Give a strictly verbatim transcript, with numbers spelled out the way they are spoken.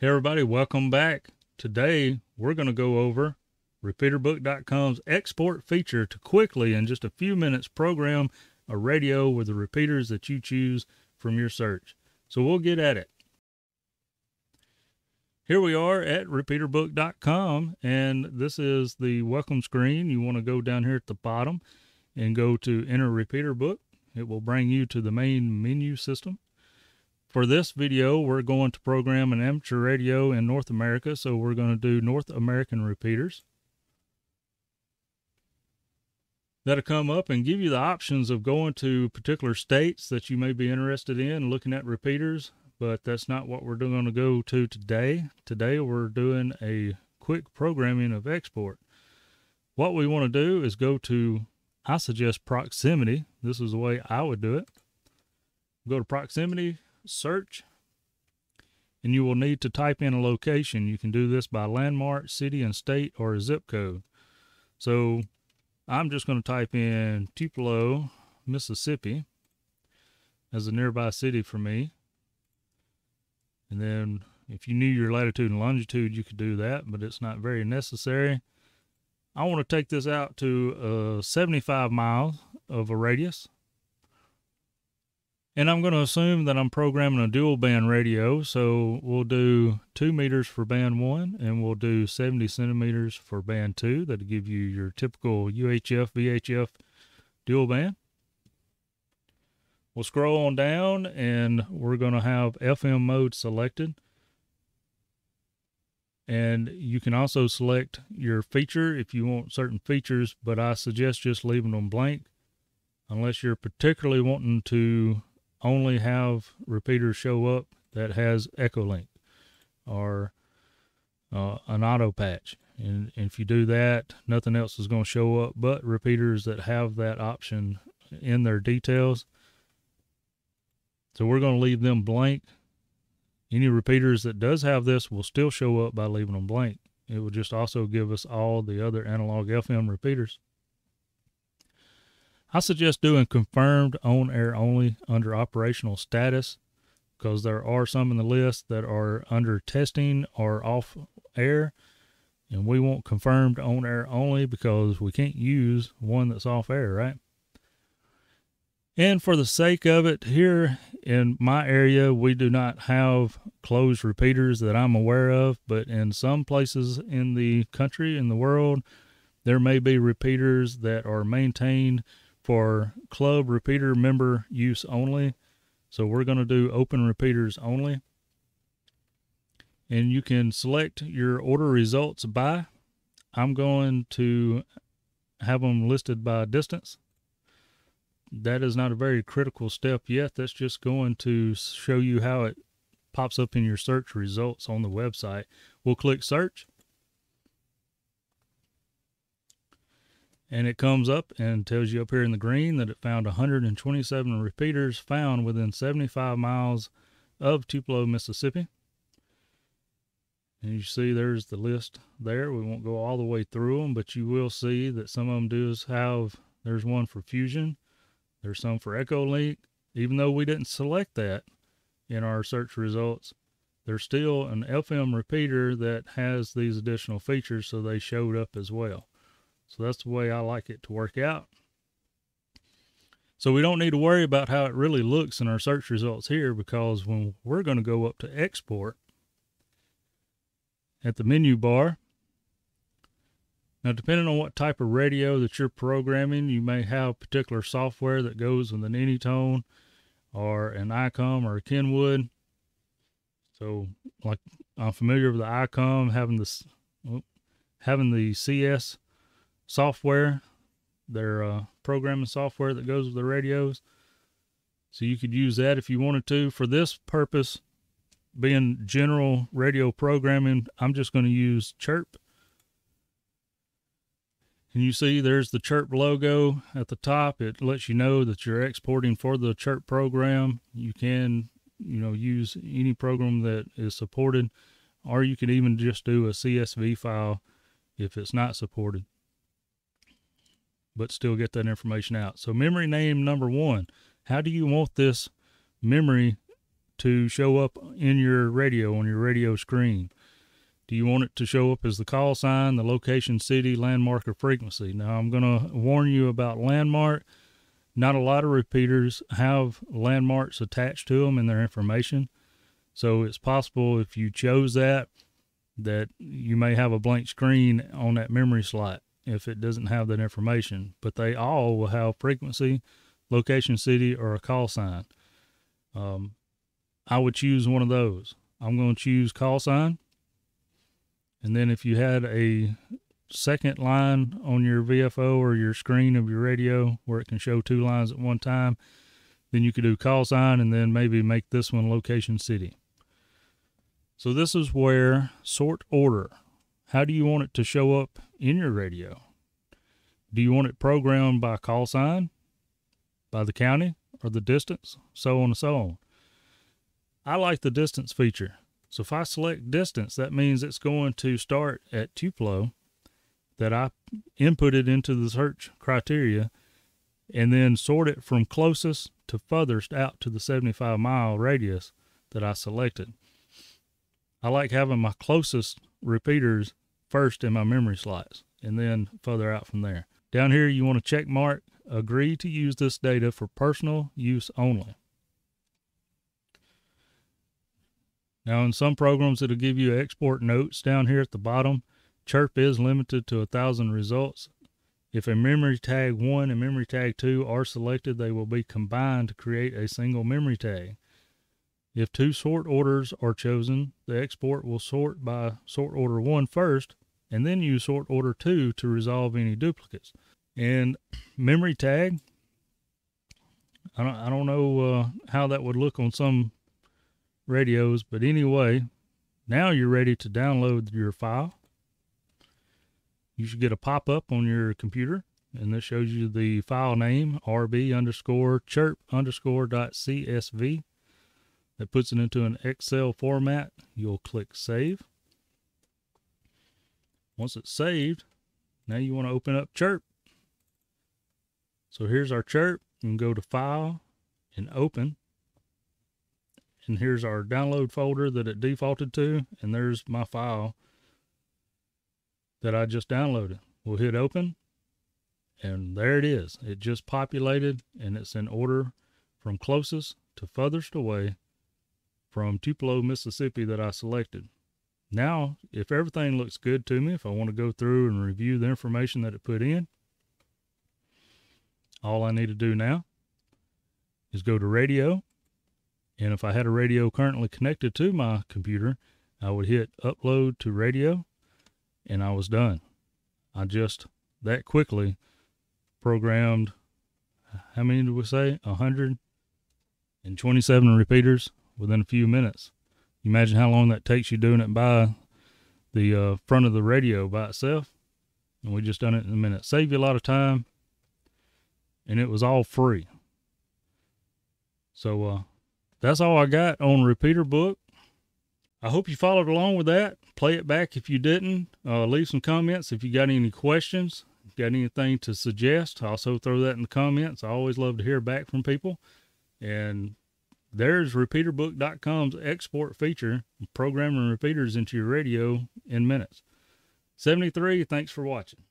Hey everybody, welcome back. Today we're going to go over Repeaterbook dot com's export feature to quickly, in just a few minutes, program a radio with the repeaters that you choose from your search. So we'll get at it. Here we are at Repeaterbook dot com, and this is the welcome screen. You want to go down here at the bottom and go to Enter Repeater Book. It will bring you to the main menu system. For this video, we're going to program an amateur radio in North America, so we're going to do North American repeaters. That'll come up and give you the options of going to particular states that you may be interested in, looking at repeaters, but that's not what we're going to go to today. Today, we're doing a quick programming of export. What we want to do is go to, I suggest proximity. This is the way I would do it. Go to proximity, search, and you will need to type in a location. You can do this by landmark, city and state, or a zip code. So I'm just going to type in Tupelo, Mississippi as a nearby city for me. And then if you knew your latitude and longitude, you could do that, but it's not very necessary. I want to take this out to uh, seventy-five miles of a radius. And I'm going to assume that I'm programming a dual band radio, so we'll do two meters for band one, and we'll do seventy centimeters for band two. That'll give you your typical U H F, V H F dual band. We'll scroll on down, and we're going to have F M mode selected. And you can also select your feature if you want certain features, but I suggest just leaving them blank unless you're particularly wanting to only have repeaters show up that has echo link or uh, an auto patch. And, and if you do that, nothing else is going to show up but repeaters that have that option in their details. So we're going to leave them blank. Any repeaters that does have this will still show up by leaving them blank. It will just also give us all the other analog F M repeaters. I suggest doing confirmed on air only under operational status, because there are some in the list that are under testing or off air, and we want confirmed on air only because we can't use one that's off air, right? And for the sake of it, here in my area, we do not have closed repeaters that I'm aware of, but in some places in the country, in the world, there may be repeaters that are maintained for club repeater member use only. So we're going to do open repeaters only. And you can select your order results by. I'm going to have them listed by distance. That is not a very critical step yet. That's just going to show you how it pops up in your search results on the website. We'll click search. And it comes up and tells you up here in the green that it found one hundred twenty-seven repeaters found within seventy-five miles of Tupelo, Mississippi. And you see there's the list there. We won't go all the way through them, but you will see that some of them do have, there's one for Fusion. There's some for Echo Link. Even though we didn't select that in our search results, there's still an F M repeater that has these additional features, so they showed up as well. So that's the way I like it to work out. So we don't need to worry about how it really looks in our search results here, because when we're going to go up to export at the menu bar, now depending on what type of radio that you're programming, you may have particular software that goes with an Anytone or an I COM or a Kenwood. So like I'm familiar with the I COM, having this, having the C S software, their uh, programming software that goes with the radios. So you could use that if you wanted to. For this purpose, being general radio programming, I'm just going to use Chirp. And you see there's the Chirp logo at the top. It lets you know that you're exporting for the Chirp program. You can, you know, use any program that is supported, or you could even just do a C S V file if it's not supported, but still get that information out. So memory name number one, how do you want this memory to show up in your radio, on your radio screen? Do you want it to show up as the call sign, the location, city, landmark, or frequency? Now, I'm going to warn you about landmark. Not a lot of repeaters have landmarks attached to them in their information. So it's possible if you chose that, that you may have a blank screen on that memory slot if it doesn't have that information. But they all will have frequency, location, city, or a call sign. Um, I would choose one of those. I'm going to choose call sign. And then if you had a second line on your V F O or your screen of your radio where it can show two lines at one time, then you could do call sign and then maybe make this one location city. So this is where sort order. How do you want it to show up in your radio? Do you want it programmed by call sign, by the county, or the distance, so on and so on? I like the distance feature. So if I select distance, that means it's going to start at Tupelo that I inputted into the search criteria and then sort it from closest to furthest out to the seventy-five mile radius that I selected. I like having my closest repeaters first in my memory slots and then further out from there. Down here, you want to check mark, agree to use this data for personal use only. Now, in some programs, it'll give you export notes down here at the bottom. Chirp is limited to a thousand results. If a memory tag one and memory tag two are selected, they will be combined to create a single memory tag. If two sort orders are chosen, the export will sort by sort order one first, and then use sort order two to resolve any duplicates. And memory tag, I don't, I don't know uh, how that would look on some radios, but anyway, now you're ready to download your file. You should get a pop-up on your computer, and this shows you the file name, rb underscore chirp underscore dot csv. That puts it into an Excel format. You'll click save. Once it's saved, now you want to open up Chirp. So here's our Chirp. You can go to File and Open. And here's our download folder that it defaulted to. And there's my file that I just downloaded. We'll hit Open. And there it is. It just populated, and it's in order from closest to furthest away from Tupelo, Mississippi that I selected. Now, if everything looks good to me, if I want to go through and review the information that it put in, all I need to do now is go to radio. And if I had a radio currently connected to my computer, I would hit upload to radio, and I was done. I just that quickly programmed, how many did we say? one hundred twenty-seven repeaters within a few minutes. You imagine how long that takes you doing it by the uh, front of the radio by itself. And we just done it in a minute. Save you a lot of time. And it was all free. So uh, that's all I got on Repeaterbook. I hope you followed along with that. Play it back if you didn't. Uh, leave some comments if you got any questions. Got anything to suggest, also throw that in the comments. I always love to hear back from people. And there's Repeaterbook dot com's export feature, programming repeaters into your radio in minutes. seventy-three, thanks for watching.